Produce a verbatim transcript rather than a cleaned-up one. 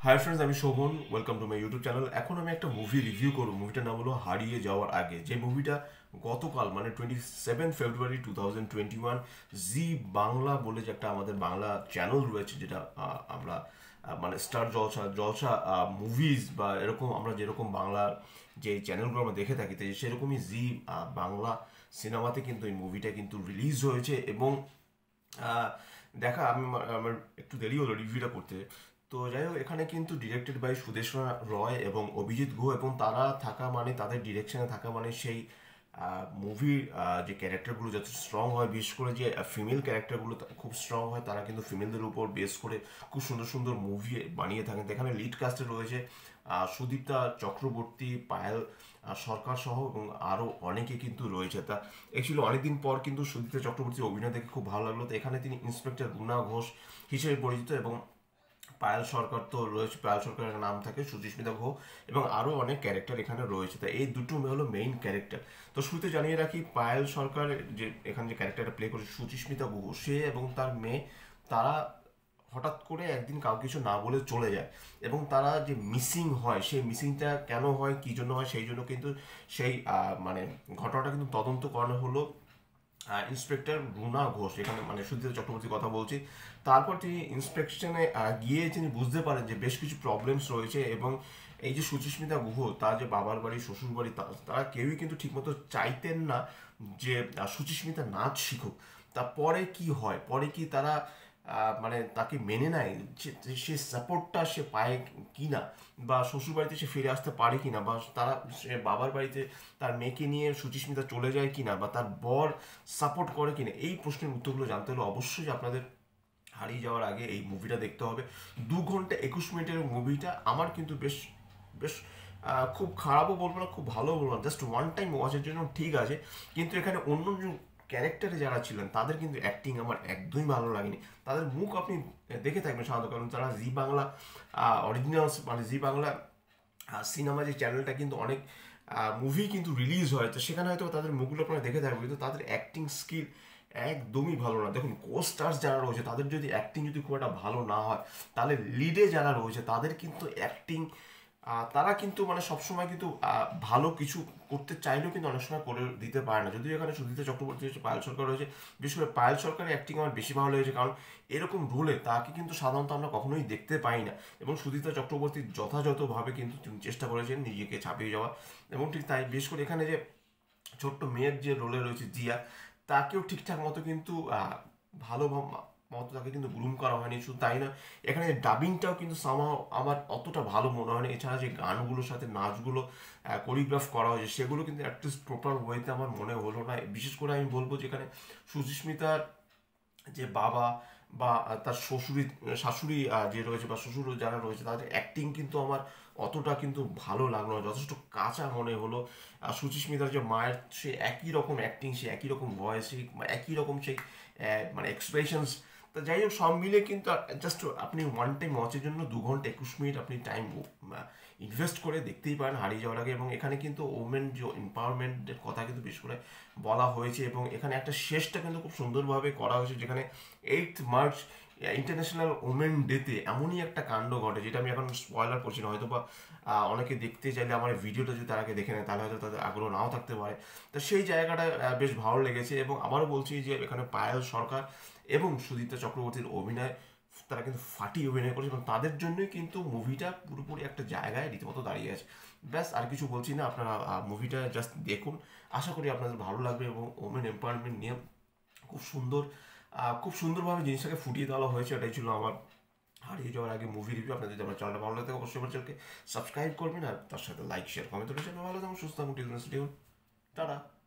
High friends, আমি Shovan. Welcome to my YouTube channel. এখন আমি একটা মুভি রিভিউ করবো। মুভিটার নাম হলো হারিয়ে যাওয়ার আগে। যে মুভিটা গতকাল মানে twenty seven February two thousand twenty one Zee Bangla বলে যে একটা আমাদের বাংলা চ্যানেল রয়েছে, যেটা আহ, আমরা আহ, মানে স্টার জলসা জলসা মুভিজ বা এরকম আমরা যেরকম বাংলার যে চ্যানেলগুলো আমরা দেখে থাকি, তো সেরকমই জি বাংলা সিনেমাতে কিন্তু এই মুভিটা কিন্তু রিলিজ হয়েছে। এবং আহ, দেখা আমি আমার একটু দেরি হলো রিভিউটা করতে। তো যাই হোক, এখানে কিন্তু ডিরেক্টেড বাই সুদেশনা রয় এবং অভিজিৎ গুহ, এবং তারা থাকা মানে তাদের ডিরেকশনে থাকা মানে সেই মুভির যে ক্যারেক্টারগুলো যত স্ট্রং হয়, বিশেষ করে যে ফিমেল ক্যারেক্টারগুলো খুব স্ট্রং হয়, তারা কিন্তু ফিমেলদের উপর বেস করে খুব সুন্দর সুন্দর মুভি বানিয়ে থাকেন। তো এখানে লিড কাস্টে রয়েছে আহ, সুদীপ্তা, চক্রবর্তী, পায়েল, আহ, সরকার সহ এবং আরও অনেকে কিন্তু রয়েছে। তা অ্যাকচুয়ালি অনেকদিন পর কিন্তু সুদীপ্তা চক্রবর্তীর অভিনয় দেখে খুব ভালো লাগলো। তো এখানে তিনি ইন্সপেক্টর রুনা ঘোষ হিসেবে পরিচিত, এবং পায়েল সরকার তো রয়েছে, পায়েল সরকারের নাম থাকে, সুচিস্মিতা গুহ এবং আরও অনেক ক্যারেক্টার এখানে রয়েছে। তো এই দুটো হলো মেইন ক্যারেক্টার। তো শুরুতে জানিয়ে রাখি, পায়েল সরকার যে এখানে যে ক্যারেক্টারটা প্লে করছে সুচিস্মিতা গুহ, সে এবং তার মেয়ে তারা হঠাৎ করে একদিন কাউকে কিছু না বলে চলে যায়, এবং তারা যে মিসিং হয়, সেই মিসিংটা কেন হয়, কী জন্য হয়, সেই জন্য কিন্তু সেই মানে ঘটনাটা কিন্তু তদন্ত করানো হলো ইন্সপেক্টর রুনা ঘোষ, এখানে মানে সুধীর চক্রবর্তীর কথা বলছি। তারপর তিনি ইন্সপেকশনে গিয়ে তিনি বুঝতে পারেন যে বেশ কিছু প্রবলেমস রয়েছে, এবং এই যে সুচিস্মিতা গুহ, তার যে বাবার বাড়ি, শ্বশুর বাড়ি, তারা কেউই কিন্তু ঠিকমতো চাইতেন না যে সুচিস্মিতা নাচ শিখুক। তারপরে কি হয়, পরে কি তারা মানে তাকে মেনে নেয়, সে সাপোর্টটা সে পায় কি না, বা শ্বশুর বাড়িতে সে ফিরে আসতে পারে কিনা, বা তারা সে বাবার বাড়িতে তার মেয়েকে নিয়ে সুচিস্মিতা চলে যায় কিনা, বা তার বর সাপোর্ট করে কিনা, এই প্রশ্নের উত্তরগুলো জানতে হলে অবশ্যই আপনাদের হারিয়ে যাওয়ার আগে এই মুভিটা দেখতে হবে। দু ঘন্টা একুশ মিনিটের মুভিটা আমার কিন্তু বেশ বেশ খুব খারাপও বলবো না, খুব ভালো বলবো না, জাস্ট ওয়ান টাইম ওয়াচের জন্য ঠিক আছে। কিন্তু এখানে অন্য ক্যারেক্টারে যারা ছিলেন তাদের কিন্তু অ্যাক্টিং আমার একদমই ভালো লাগেনি। তাদের মুখ আপনি দেখে থাকবেন সাধারণত, কারণ তারা জি বাংলা অরিজিনালস মানে জি বাংলা সিনেমা যে চ্যানেলটা কিন্তু অনেক মুভি কিন্তু রিলিজ হয়, তো সেখানে হয়তো তাদের মুখগুলো আপনারা দেখে থাকবেন, কিন্তু তাদের অ্যাক্টিং স্কিল একদমই ভালো না। দেখুন, কো স্টার্স যারা রয়েছে তাদের যদি অ্যাক্টিং যদি খুব একটা ভালো না হয়, তাহলে লিডে যারা রয়েছে তাদের কিন্তু অ্যাক্টিং তারা কিন্তু মানে সবসময় কিন্তু ভালো কিছু করতে চাইলেও কিন্তু অনেক সময় করে দিতে পারে না। যদিও এখানে সুদীপ্তা চক্রবর্তী রয়েছে, পায়েল সরকার রয়েছে, বিশেষ করে পায়েল সরকারের অ্যাক্টিং আমার বেশি ভালো লেগেছে, কারণ এরকম রোলে তাকে কিন্তু সাধারণত আমরা কখনোই দেখতে পাই না, এবং সুদীপ্তা চক্রবর্তী যথাযথভাবে কিন্তু তিনি চেষ্টা করেছেন নিজেকে ছাপিয়ে যাওয়া। এবং ঠিক তাই, বিশেষ করে এখানে যে ছোট্ট মেয়ের যে রোলে রয়েছে জিয়া, তাকেও ঠিকঠাক মতো কিন্তু ভালো মতো তাকে কিন্তু গ্রুম করা হয়নি। শুধু তাই না, এখানে ডাবিংটাও কিন্তু সামাও আমার অতটা ভালো মনে হয়নি। এছাড়া যে গানগুলোর সাথে নাচগুলো কোরিওগ্রাফ করা হয়েছে, সেগুলো কিন্তু অ্যাটলিস্ট প্রপার ওয়েতে আমার মনে হলো না। বিশেষ করে আমি বলবো যেখানে সুচিস্মিতার যে বাবা বা তার শ্বশুরি শাশুড়ি যে রয়েছে বা শ্বশুর যারা রয়েছে, তাদের অ্যাক্টিং কিন্তু আমার অতটা কিন্তু ভালো লাগলো না, যথেষ্ট কাঁচা মনে হলো। সুচিস্মিতার যে মায়ের, সে একই রকম অ্যাক্টিং, সে একই রকম ভয়েস, সেই একই রকম সেই মানে এক্সপ্রেশনস। তো যাই হোক, সব মিলে কিন্তু জাস্ট আপনি ওয়ান টাইম ওয়াচের জন্য দু ঘন্টা একুশ মিনিট আপনি টাইম ইনভেস্ট করে দেখতেই পারেন হারিয়ে যাওয়ার আগে। এবং এখানে কিন্তু ওমেন যে এম্পাওয়ারমেন্টের কথা কিন্তু বেশ করে বলা হয়েছে, এবং এখানে একটা শেষটা কিন্তু খুব সুন্দরভাবে করা হয়েছে, যেখানে এইট মার্চ ইন্টারন্যাশনাল ওমেন ডেতে এমনই একটা কাণ্ড ঘটে, যেটা আমি এখন স্পয়লার করছি না, হয়তো বা অনেকে দেখতে চাইলে আমার ভিডিওটা যদি তার আগে দেখে নেয়, তাহলে হয়তো তাদের আগ্রহ নাও থাকতে পারে। তো সেই জায়গাটা বেশ ভালো লেগেছে। এবং আবারও বলছি যে এখানে পায়েল সরকার এবং সুদীপ্তা চক্রবর্তীর অভিনয়, তারা কিন্তু ফাটিয়ে অভিনয় করেছে, এবং তাদের জন্যই কিন্তু মুভিটা পুরোপুরি একটা জায়গায় রীতিমতো দাঁড়িয়ে আছে। ব্যাস, আর কিছু বলছি না, আপনারা মুভিটা জাস্ট দেখুন, আশা করি আপনাদের ভালো লাগবে। এবং ওমেন এম্পাওয়ারমেন্ট নিয়ে খুব সুন্দর খুব সুন্দরভাবে জিনিসটাকে ফুটিয়ে দেওয়া হয়েছে। এটাই ছিল আমার হারিয়ে যাওয়ার আগে মুভি রিভিউ। আপনাদের যদি আমার চ্যানেলটা ভালো লাগে অবশ্যই আমার চ্যানেলকে সাবস্ক্রাইব করবেন, আর তার সাথে লাইক শেয়ার কমেন্ট করে চ্যানেল ভালো থাকুন, সুস্থ থাকুন, টাটা।